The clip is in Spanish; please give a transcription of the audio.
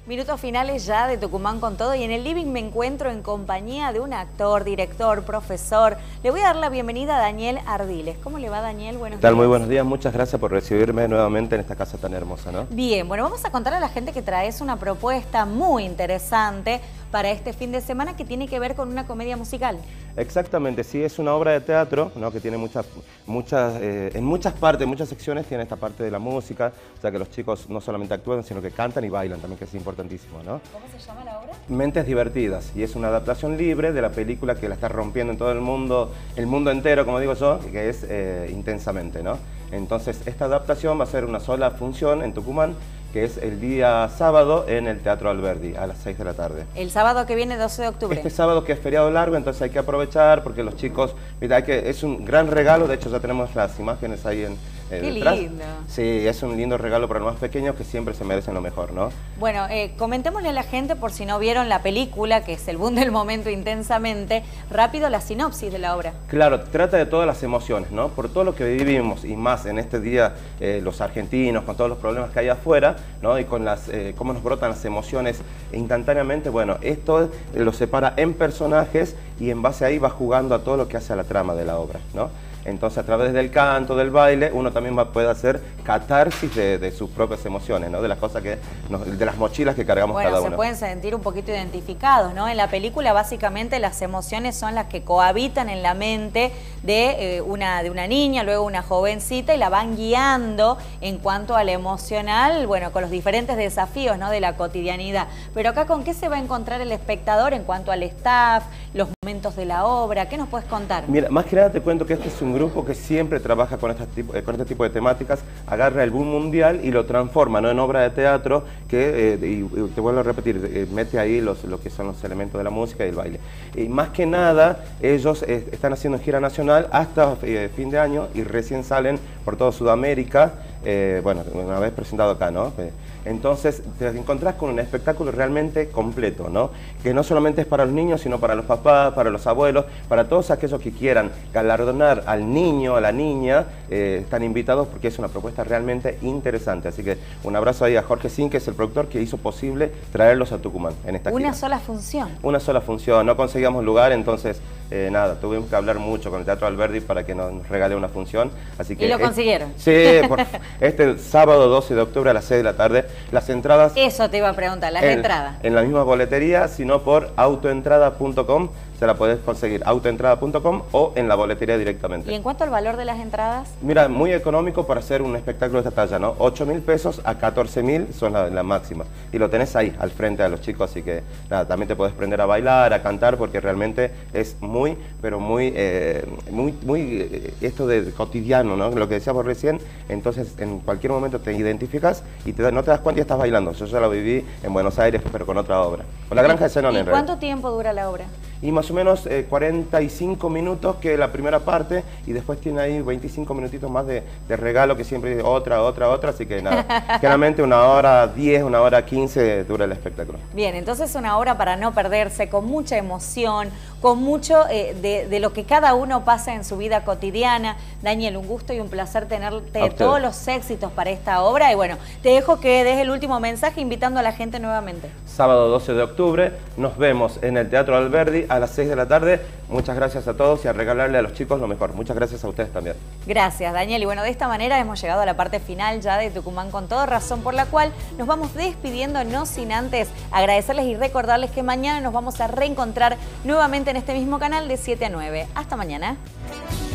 Minutos finales ya de Tucumán con todo y en el living me encuentro en compañía de un actor, director, profesor. Le voy a dar la bienvenida a Daniel Ardiles. ¿Cómo le va, Daniel? Buenos días. Muy buenos días, muchas gracias por recibirme nuevamente en esta casa tan hermosa, ¿no? Bien, bueno, vamos a contar a la gente que traes una propuesta muy interesante para este fin de semana que tiene que ver con una comedia musical. Exactamente, sí, es una obra de teatro, ¿no? Que tiene en muchas partes, muchas secciones tiene esta parte de la música, o sea que los chicos no solamente actúan, sino que cantan y bailan también, que es importantísimo, ¿no? ¿Cómo se llama la obra? Mentes Divertidas, y es una adaptación libre de la película que la está rompiendo en todo el mundo entero, como digo yo, que es Intensamente, ¿no? Entonces, esta adaptación va a ser una sola función en Tucumán, que es el día sábado en el Teatro Alberdi, a las 6 de la tarde. El sábado que viene, 12 de octubre. Este sábado que es feriado largo, entonces hay que aprovechar porque los chicos, mira, es un gran regalo, de hecho ya tenemos las imágenes ahí detrás. ¡Qué lindo! Sí, es un lindo regalo para los más pequeños que siempre se merecen lo mejor, ¿no? Bueno, comentémosle a la gente, por si no vieron la película, que es el boom del momento Intensamente, rápido la sinopsis de la obra. Claro, trata de todas las emociones, ¿no? Por todo lo que vivimos y más en este día los argentinos, con todos los problemas que hay afuera, ¿no? Y con cómo nos brotan las emociones instantáneamente, bueno, esto lo separa en personajes y en base a ahí va jugando a todo lo que hace a la trama de la obra, ¿no? Entonces, a través del canto, del baile, uno también puede hacer catarsis de sus propias emociones, ¿no? De las cosas de las mochilas que cargamos cada uno. Bueno, se pueden sentir un poquito identificados, ¿no? En la película, básicamente, las emociones son las que cohabitan en la mente de una niña, luego una jovencita, y la van guiando en cuanto a lo emocional, bueno, con los diferentes desafíos, ¿no? De la cotidianidad. Pero acá, ¿con qué se va a encontrar el espectador en cuanto al staff, los momentos de la obra? ¿Qué nos puedes contar? Mira, más que nada te cuento que este es un grupo que siempre trabaja con este tipo de temáticas, agarra el boom mundial y lo transforma, ¿no? En obra de teatro que, y te vuelvo a repetir, mete ahí lo que son los elementos de la música y el baile. Y más que nada, ellos están haciendo gira nacional hasta fin de año y recién salen por toda Sudamérica, bueno, una vez presentado acá, ¿no? Entonces te encontrás con un espectáculo realmente completo, ¿no? Que no solamente es para los niños, sino para los papás, para los abuelos, para todos aquellos que quieran galardonar al niño, a la niña, están invitados porque es una propuesta realmente interesante. Así que un abrazo ahí a Jorge Sin, que es el productor que hizo posible traerlos a Tucumán en esta gira. ¿Una sola función? Una sola función, no conseguíamos lugar, entonces nada, tuvimos que hablar mucho con el Teatro Alberdi para que nos regale una función. Así que, ¿y lo consiguieron? Sí, este sábado 12 de octubre a las 6 de la tarde. Las entradas... Eso te iba a preguntar, las entradas. En la misma boletería, sino por autoentrada.com, se la podés conseguir, autoentrada.com o en la boletería directamente. ¿Y en cuanto al valor de las entradas? Mira, muy económico para hacer un espectáculo de esta talla, ¿no? 8.000 pesos a 14.000 son la máxima. Y lo tenés ahí, al frente a los chicos, así que nada, también te podés prender a bailar, a cantar, porque realmente es pero muy esto de cotidiano, ¿no? Lo que decíamos recién, entonces en cualquier momento te identificas y no te das cuenta y estás bailando. Yo ya lo viví en Buenos Aires, pero con otra obra. Con La Granja de Zenón, en realidad. ¿Cuánto tiempo dura la obra? Y más o menos 45 minutos, que es la primera parte, y después tiene ahí 25 minutitos más de regalo, que siempre otra, así que nada, generalmente 1h10, 1h15 dura el espectáculo. Bien, entonces una obra para no perderse, con mucha emoción, con mucho de lo que cada uno pasa en su vida cotidiana. Daniel, un gusto y un placer tenerte, todos los éxitos para esta obra, y bueno, te dejo que des el último mensaje invitando a la gente nuevamente. Sábado 12 de octubre, nos vemos en el Teatro Alberdi a las 6 de la tarde. Muchas gracias a todos y a regalarle a los chicos lo mejor. Muchas gracias a ustedes también. Gracias, Daniel. Y bueno, de esta manera hemos llegado a la parte final ya de Tucumán con todo, razón por la cual nos vamos despidiendo, no sin antes agradecerles y recordarles que mañana nos vamos a reencontrar nuevamente en este mismo canal de 7 a 9. Hasta mañana.